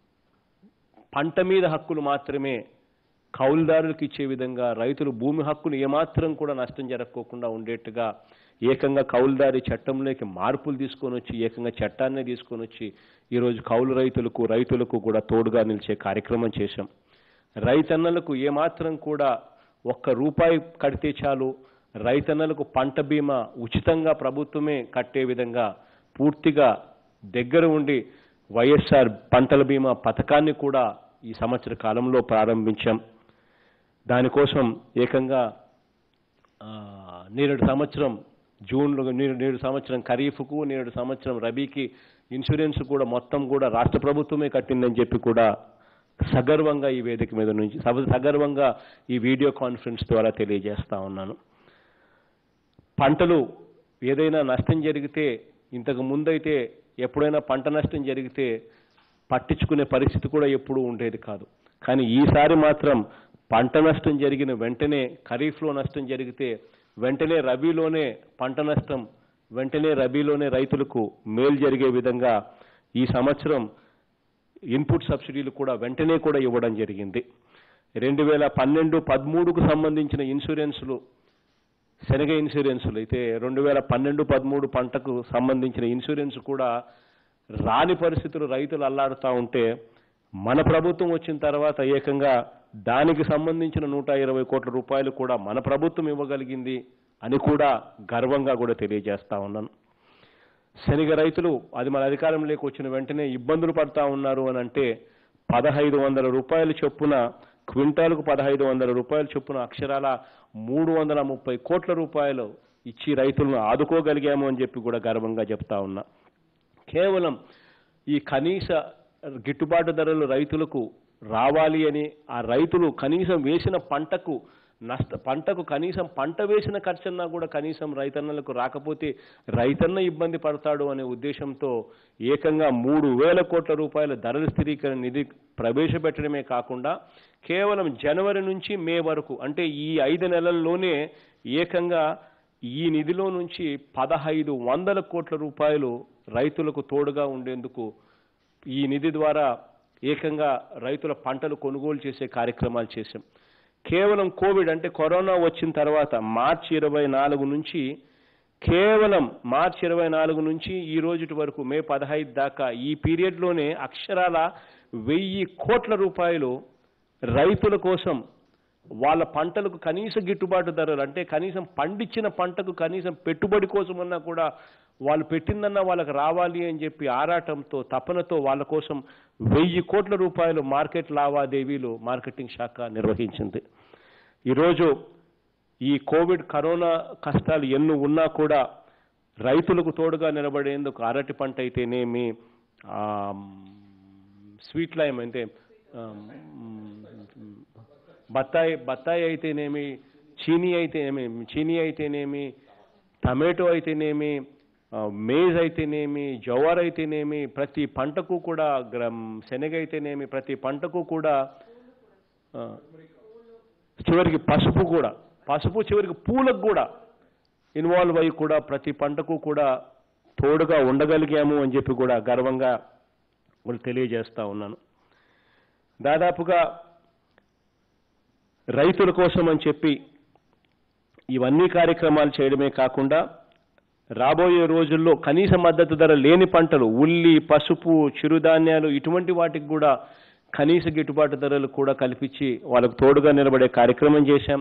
పంట మీద హక్కులు మాత్రమే కౌలుదారులకు ఇచ్చే విధంగా, రైతులు భూమి హక్కులు ఏమాత్రం కూడా నష్టం జరగకోకుండా ఉండేట్టుగా ఏకంగా కౌలుదారి చట్టంలోకి మార్పులు తీసుకొని వచ్చి, ఏకంగా చట్టాన్నే తీసుకొని వచ్చి ఈరోజు కౌలు రైతులకు రైతులకు కూడా తోడుగా నిలిచే కార్యక్రమం చేశాం. రైతన్నలకు ఏమాత్రం కూడా ఒక్క రూపాయి కడితే చాలు, రైతన్నలకు పంట బీమా ఉచితంగా ప్రభుత్వమే కట్టే విధంగా పూర్తిగా దగ్గర ఉండి వైఎస్ఆర్ పంటల బీమా పథకాన్ని కూడా ఈ సంవత్సర కాలంలో ప్రారంభించాం. దానికోసం ఏకంగా నేడు సంవత్సరం జూన్లో నేడు సంవత్సరం ఖరీఫ్కు, నేడు సంవత్సరం రబీకి ఇన్సూరెన్స్ కూడా మొత్తం కూడా రాష్ట్ర ప్రభుత్వమే కట్టిందని చెప్పి కూడా సగర్వంగా ఈ వేదిక మీద నుంచి సగర్వంగా ఈ వీడియో కాన్ఫరెన్స్ ద్వారా తెలియజేస్తా ఉన్నాను. పంటలు ఏదైనా నష్టం జరిగితే, ఇంతకు ముందైతే ఎప్పుడైనా పంట నష్టం జరిగితే పట్టించుకునే పరిస్థితి కూడా ఎప్పుడూ ఉండేది కాదు. కానీ ఈసారి మాత్రం పంట నష్టం జరిగిన వెంటనే, ఖరీఫ్లో నష్టం జరిగితే వెంటనే రబీలోనే పంట నష్టం, వెంటనే రబీలోనే రైతులకు మేలు జరిగే విధంగా ఈ సంవత్సరం ఇన్పుట్ సబ్సిడీలు కూడా వెంటనే కూడా ఇవ్వడం జరిగింది. రెండు వేల పన్నెండు పదమూడుకు సంబంధించిన ఇన్సూరెన్సులు, శనగ ఇన్సూరెన్సులు అయితే రెండు వేల పన్నెండు పదమూడు పంటకు సంబంధించిన ఇన్సూరెన్స్ కూడా రాని పరిస్థితులు రైతులు అల్లాడుతూ ఉంటే, మన ప్రభుత్వం వచ్చిన తర్వాత ఏకంగా దానికి సంబంధించిన నూట ఇరవై కోట్ల రూపాయలు కూడా మన ప్రభుత్వం ఇవ్వగలిగింది అని కూడా గర్వంగా కూడా తెలియజేస్తా ఉన్నాను. శనగ రైతులు అది మన అధికారంలోకి వచ్చిన వెంటనే ఇబ్బందులు పడతా ఉన్నారు అని అంటే, పదహైదు వందల రూపాయల చొప్పున క్వింటాలకు పదహైదు వందల రూపాయల చొప్పున అక్షరాల మూడు వందల ముప్పై కోట్ల రూపాయలు ఇచ్చి రైతులను ఆదుకోగలిగాము అని చెప్పి కూడా గర్వంగా చెప్తా ఉన్నా. కేవలం ఈ కనీస గిట్టుబాటు ధరలు రైతులకు రావాలి అని, ఆ రైతులు కనీసం వేసిన పంటకు నష్ట పంటకు కనీసం పంట వేసిన ఖర్చన్నా కూడా కనీసం రైతన్నలకు రాకపోతే రైతన్న ఇబ్బంది పడతాడు అనే ఉద్దేశంతో ఏకంగా మూడు వేల కోట్ల రూపాయల ధరల స్థిరీకరణ నిధి ప్రవేశపెట్టడమే కాకుండా కేవలం జనవరి నుంచి మే వరకు అంటే ఈ ఐదు నెలల్లోనే ఏకంగా ఈ నిధిలో నుంచి పదహైదు వందల కోట్ల రూపాయలు రైతులకు తోడుగా ఉండేందుకు ఈ నిధి ద్వారా ఏకంగా రైతుల పంటలు కొనుగోలు చేసే కార్యక్రమాలు చేశాం. కేవలం కోవిడ్ అంటే కరోనా వచ్చిన తర్వాత మార్చి ఇరవై నాలుగు నుంచి కేవలం మార్చి ఇరవై నాలుగు నుంచి ఈ రోజు వరకు మే పదహైదు దాకా ఈ పీరియడ్లోనే అక్షరాల వెయ్యి కోట్ల రూపాయలు రైతుల కోసం వాళ్ళ పంటలకు కనీస గిట్టుబాటు ధరలు అంటే కనీసం పండించిన పంటకు కనీసం పెట్టుబడి కోసమన్నా కూడా వాళ్ళు పెట్టిందన్నా వాళ్ళకి రావాలి అని చెప్పి ఆరాటంతో తపనతో వాళ్ళ కోసం వెయ్యి కోట్ల రూపాయలు మార్కెట్ లావాదేవీలు మార్కెటింగ్ శాఖ నిర్వహించింది. ఈరోజు ఈ కోవిడ్ కరోనా కష్టాలు ఎన్ని ఉన్నా కూడా రైతులకు తోడుగా నిలబడేందుకు అరటి పంట అయితేనేమి, స్వీట్ లైమ్ అంటే బత్తాయి బత్తాయి అయితేనేమి, చీనీ అయితేనేమి చీనీ అయితేనేమి టమాటో అయితేనేమి, మేజ్ అయితేనేమి, జవార్ అయితేనేమి, ప్రతి పంటకు కూడా శనగ అయితేనేమి ప్రతి పంటకు కూడా చివరికి పసుపు కూడా పసుపు చివరికి పూలకు కూడా ఇన్వాల్వ్ అయ్యి కూడా ప్రతి పంటకు కూడా తోడుగా ఉండగలిగాము అని చెప్పి కూడా గర్వంగా తెలియజేస్తా ఉన్నాను. దాదాపుగా రైతుల కోసం అని చెప్పి ఇవన్నీ కార్యక్రమాలు చేయడమే కాకుండా రాబోయే రోజుల్లో కనీస మద్దతు ధర లేని పంటలు ఉల్లి, పసుపు, చిరుధాన్యాలు ఇటువంటి వాటికి కూడా కనీస గిట్టుబాటు ధరలు కూడా కల్పించి వాళ్ళకు తోడుగా నిలబడే కార్యక్రమం చేశాం.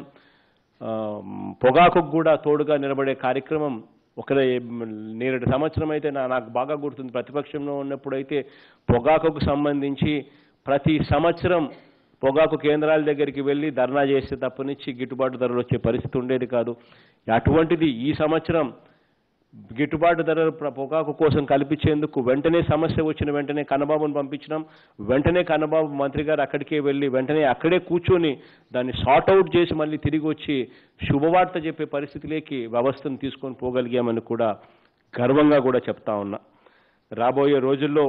పొగాకుకు కూడా తోడుగా నిలబడే కార్యక్రమం ఒక నేరేడు సంవత్సరం అయితే నాకు బాగా గుర్తుంది. ప్రతిపక్షంలో ఉన్నప్పుడు అయితే పొగాకుకు సంబంధించి ప్రతి సంవత్సరం పొగాకు కేంద్రాల దగ్గరికి వెళ్ళి ధర్నా చేస్తే తప్పనిచ్చి గిట్టుబాటు ధరలు వచ్చే పరిస్థితి ఉండేది కాదు. అటువంటిది ఈ సంవత్సరం గిట్టుబాటు ధరలు పొగాకు కోసం కల్పించేందుకు వెంటనే సమస్య వచ్చిన వెంటనే కన్నబాబును పంపించినాం. వెంటనే కన్నబాబు మంత్రి గారు అక్కడికే వెళ్ళి వెంటనే అక్కడే కూర్చొని దాన్ని సార్ట్అవుట్ చేసి మళ్ళీ తిరిగి వచ్చి శుభవార్త చెప్పే పరిస్థితిలోకి వ్యవస్థను తీసుకొని పోగలిగామని కూడా గర్వంగా కూడా చెప్తా ఉన్నా. రాబోయే రోజుల్లో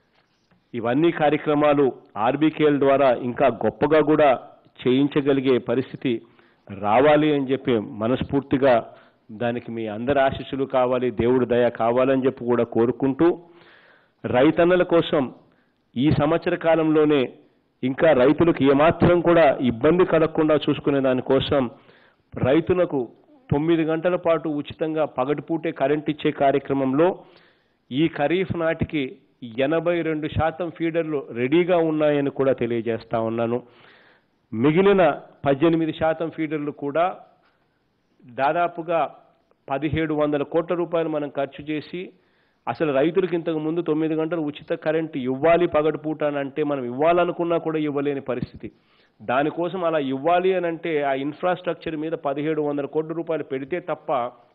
ఇవన్నీ కార్యక్రమాలు ఆర్బీకేఎల్ ద్వారా ఇంకా గొప్పగా కూడా చేయించగలిగే పరిస్థితి రావాలి అని చెప్పి మనస్ఫూర్తిగా దానికి మీ అందరి ఆశీస్సులు కావాలి, దేవుడి దయ కావాలని చెప్పి కూడా కోరుకుంటూ రైతన్నల కోసం ఈ సంవత్సర కాలంలోనే ఇంకా రైతులకు ఏమాత్రం కూడా ఇబ్బంది కలగకుండా చూసుకునే దానికోసం రైతులకు తొమ్మిది గంటల పాటు ఉచితంగా పగటిపూటే కరెంట్ ఇచ్చే కార్యక్రమంలో ఈ ఖరీఫ్ నాటికి ఎనభై రెండు శాతం ఫీడర్లు రెడీగా ఉన్నాయని కూడా తెలియజేస్తా ఉన్నాను. మిగిలిన పద్దెనిమిది శాతం ఫీడర్లు కూడా దాదాపుగా పదిహేడు వందల కోట్ల రూపాయలు మనం ఖర్చు చేసి అసలు రైతులకు ఇంతకు ముందు తొమ్మిది గంటలు ఉచిత కరెంటు ఇవ్వాలి పగటిపూట అని అంటే మనం ఇవ్వాలనుకున్నా కూడా ఇవ్వలేని పరిస్థితి. దానికోసం అలా ఇవ్వాలి అని అంటే ఆ ఇన్ఫ్రాస్ట్రక్చర్ మీద పదిహేడు వందల కోట్ల రూపాయలు పెడితే తప్ప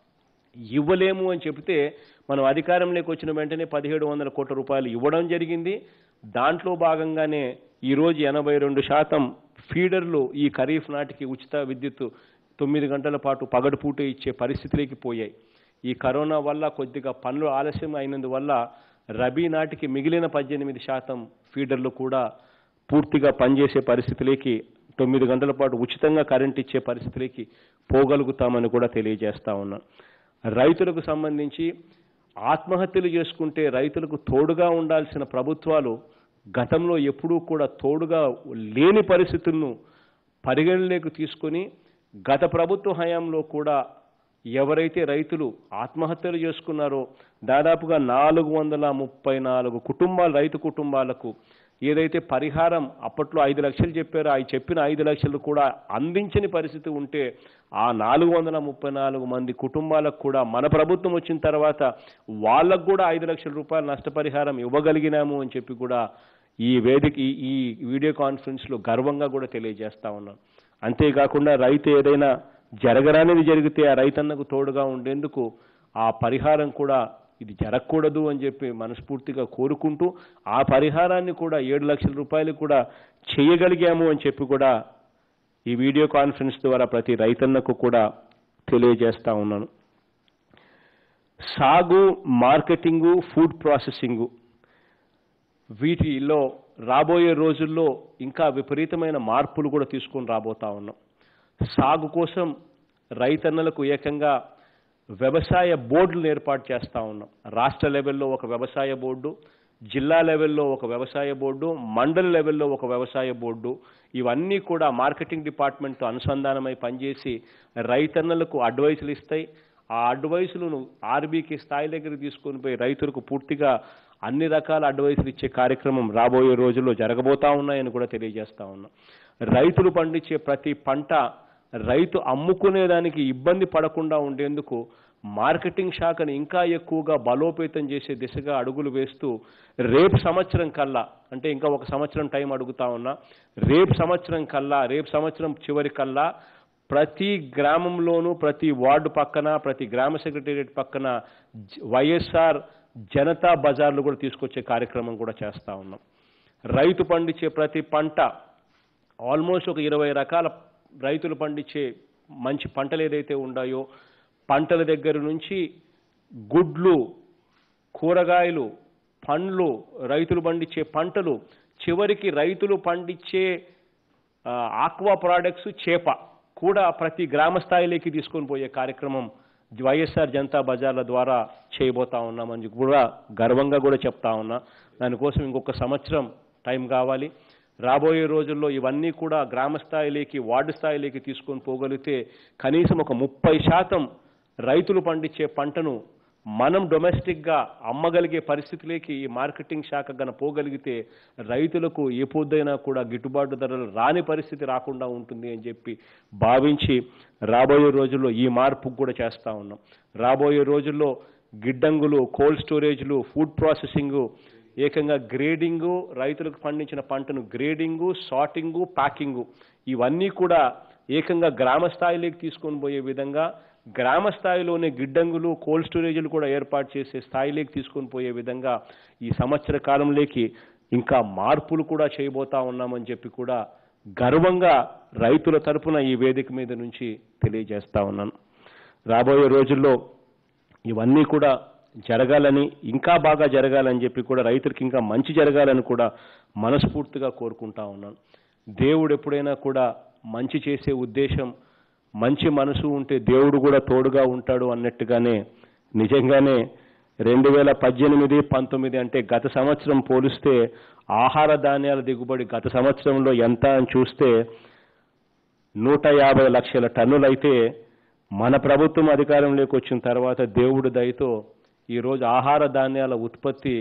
ఇవ్వలేము అని చెబితే మనం అధికారంలోకి వచ్చిన వెంటనే పదిహేడు వందల కోట్ల రూపాయలు ఇవ్వడం జరిగింది. దాంట్లో భాగంగానే ఈరోజు ఎనభై రెండు శాతం ఫీడర్లు ఈ ఖరీఫ్ నాటికి ఉచిత విద్యుత్ తొమ్మిది గంటల పాటు పగటిపూట ఇచ్చే పరిస్థితిలోకి పోయాయి. ఈ కరోనా వల్ల కొద్దిగా పనులు ఆలస్యం అయినందువల్ల రబీ నాటికి మిగిలిన పద్దెనిమిది శాతం ఫీడర్లు కూడా పూర్తిగా పనిచేసే పరిస్థితిలోకి తొమ్మిది గంటల పాటు ఉచితంగా కరెంట్ ఇచ్చే పరిస్థితిలోకి పోగలుగుతామని కూడా తెలియజేస్తా ఉన్నాను. రైతులకు సంబంధించి ఆత్మహత్యలు చేసుకుంటే రైతులకు తోడుగా ఉండాల్సిన ప్రభుత్వాలు గతంలో ఎప్పుడూ కూడా తోడుగా లేని పరిస్థితులను పరిగణలోకి తీసుకొని గత ప్రభుత్వ హయాంలో కూడా ఎవరైతే రైతులు ఆత్మహత్యలు చేసుకున్నారో దాదాపుగా నాలుగు వందల ముప్పై నాలుగు కుటుంబాలు రైతు కుటుంబాలకు ఏదైతే పరిహారం అప్పట్లో ఐదు లక్షలు చెప్పారో అవి చెప్పిన ఐదు లక్షలు కూడా అందించని పరిస్థితి ఉంటే ఆ నాలుగు వందల ముప్పై నాలుగు మంది కుటుంబాలకు కూడా మన ప్రభుత్వం వచ్చిన తర్వాత వాళ్ళకు కూడా ఐదు లక్షల రూపాయల నష్టపరిహారం ఇవ్వగలిగినాము అని చెప్పి కూడా ఈ వేదిక ఈ వీడియో కాన్ఫరెన్స్లో గర్వంగా కూడా తెలియజేస్తా ఉన్నాను. అంతేకాకుండా రైతు ఏదైనా జరగరానిది జరిగితే ఆ రైతన్నకు తోడుగా ఉండేందుకు ఆ పరిహారం కూడా ఇది జరగకూడదు అని చెప్పి మనస్ఫూర్తిగా కోరుకుంటూ ఆ పరిహారాన్ని కూడా ఏడు లక్షల రూపాయలు కూడా చేయగలిగాము అని చెప్పి కూడా ఈ వీడియో కాన్ఫరెన్స్ ద్వారా ప్రతి రైతన్నకు కూడా తెలియజేస్తా ఉన్నాను. సాగు, మార్కెటింగు, ఫుడ్ ప్రాసెసింగు వీటిలో రాబోయే రోజుల్లో ఇంకా విపరీతమైన మార్పులు కూడా తీసుకొని రాబోతా ఉన్నాం. సాగు కోసం రైతన్నలకు ఏకంగా వ్యవసాయ బోర్డులను ఏర్పాటు చేస్తూ ఉన్నాం. రాష్ట్ర లెవెల్లో ఒక వ్యవసాయ బోర్డు, జిల్లా లెవెల్లో ఒక వ్యవసాయ బోర్డు, మండల లెవెల్లో ఒక వ్యవసాయ బోర్డు, ఇవన్నీ కూడా మార్కెటింగ్ డిపార్ట్మెంట్తో అనుసంధానమై పనిచేసి రైతన్నలకు అడ్వైసులు ఇస్తాయి. ఆ అడ్వైసులను ఆర్బీకి స్థాయి దగ్గర తీసుకొని పోయి రైతులకు పూర్తిగా అన్ని రకాల అడ్వైసులు ఇచ్చే కార్యక్రమం రాబోయే రోజుల్లో జరగబోతా ఉన్నాయని కూడా తెలియజేస్తా ఉన్నాం. రైతులు పండించే ప్రతి పంట రైతు అమ్ముకునేదానికి ఇబ్బంది పడకుండా ఉండేందుకు మార్కెటింగ్ శాఖను ఇంకా ఎక్కువగా బలోపేతం చేసే దిశగా అడుగులు వేస్తూ రేపు సంవత్సరం కల్లా, అంటే ఇంకా ఒక సంవత్సరం టైం అడుగుతా ఉన్నా, రేపు సంవత్సరం కల్లా రేపు సంవత్సరం చివరి కల్లా ప్రతి గ్రామంలోనూ ప్రతి వార్డు పక్కన ప్రతి గ్రామ సెక్రటేరియట్ పక్కన వైఎస్ఆర్ జనతా బజార్లు కూడా తీసుకొచ్చే కార్యక్రమం కూడా చేస్తూ ఉన్నాం. రైతు పండించే ప్రతి పంట ఆల్మోస్ట్ ఒక ఇరవై రకాల రైతులు పండించే మంచి పంటలు ఏదైతే ఉన్నాయో పంటల దగ్గర నుంచి గుడ్లు, కూరగాయలు, పండ్లు, రైతులు పండించే పంటలు, చివరికి రైతులు పండించే ఆక్వా ప్రోడక్ట్స్, చేప కూడా ప్రతి గ్రామ స్థాయిలోకి తీసుకొని పోయే కార్యక్రమం వైఎస్ఆర్ జనతా బజార్ల ద్వారా చేయబోతా ఉన్నామని కూడా గర్వంగా కూడా చెప్తా ఉన్నా. దానికోసం ఇంకొక సంవత్సరం టైం కావాలి. రాబోయే రోజుల్లో ఇవన్నీ కూడా గ్రామ స్థాయిలోకి, వార్డు స్థాయిలోకి తీసుకొని పోగలిగితే కనీసం ఒక ముప్పై శాతం రైతులు పండించే పంటను మనం డొమెస్టిక్గా అమ్మగలిగే పరిస్థితిలోకి ఈ మార్కెటింగ్ శాఖ గన పోగలిగితే రైతులకు ఏ పొద్దైనా కూడా గిట్టుబాటు ధరలు రాని పరిస్థితి రాకుండా ఉంటుంది అని చెప్పి భావించి రాబోయే రోజుల్లో ఈ మార్పు కూడా చేస్తూ ఉన్నాం. రాబోయే రోజుల్లో గిడ్డంగులు, కోల్డ్ స్టోరేజ్లు, ఫుడ్ ప్రాసెసింగు, ఏకంగా గ్రేడింగు, రైతులకు పండించిన పంటను గ్రేడింగు, సార్టింగు, ప్యాకింగు ఇవన్నీ కూడా ఏకంగా గ్రామ స్థాయిలోకి తీసుకొని పోయే విధంగా, గ్రామ స్థాయిలోనే గిడ్డంగులు, కోల్డ్ స్టోరేజ్లు కూడా ఏర్పాటు చేసే స్థాయిలోకి తీసుకొని పోయే విధంగా ఈ సంవత్సర కాలంలోకి ఇంకా మార్పులు కూడా చేయబోతా ఉన్నామని చెప్పి కూడా గర్వంగా రైతుల తరపున ఈ వేదిక మీద నుంచి తెలియజేస్తా ఉన్నాను. రాబోయే రోజుల్లో ఇవన్నీ కూడా జరగాలని, ఇంకా బాగా జరగాలని చెప్పి కూడా రైతులకి ఇంకా మంచి జరగాలని కూడా మనస్ఫూర్తిగా కోరుకుంటా ఉన్నాను. దేవుడు ఎప్పుడైనా కూడా మంచి చేసే ఉద్దేశం, మంచి మనసు ఉంటే దేవుడు కూడా తోడుగా ఉంటాడు అన్నట్టుగానే నిజంగానే రెండు వేల పద్దెనిమిది పంతొమ్మిది అంటే గత సంవత్సరం పోలిస్తే ఆహార ధాన్యాల దిగుబడి గత సంవత్సరంలో ఎంత అని చూస్తే నూట యాభై లక్షల టన్నులు అయితే మన ప్రభుత్వం అధికారంలోకి వచ్చిన తర్వాత దేవుడి దయతో ఈరోజు ఆహార ధాన్యాల ఉత్పత్తి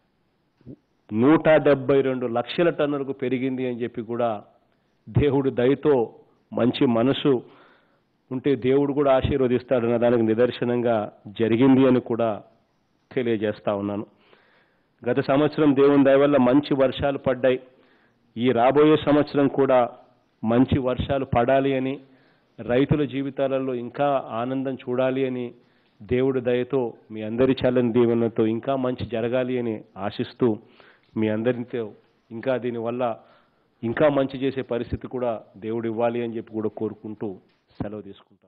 నూట డెబ్బై రెండు లక్షల టన్నులకు పెరిగింది అని చెప్పి కూడా దేవుడి దయతో మంచి మనసు ఉంటే దేవుడు కూడా ఆశీర్వదిస్తాడన్న దానికి నిదర్శనంగా జరిగింది అని కూడా తెలియజేస్తా ఉన్నాను. గత సంవత్సరం దేవుని దయ వల్ల మంచి వర్షాలు పడ్డాయి. ఈ రాబోయే సంవత్సరం కూడా మంచి వర్షాలు పడాలి అని, రైతుల జీవితాలలో ఇంకా ఆనందం చూడాలి అని దేవుడి దయతో మీ అందరి చల్లని దీవెనలతో ఇంకా మంచి జరగాలి అని ఆశిస్తూ మీ అందరితో ఇంకా దీనివల్ల ఇంకా మంచి చేసే పరిస్థితి కూడా దేవుడు ఇవ్వాలి అని చెప్పి కూడా కోరుకుంటూ సెలవు తీసుకుంటాను.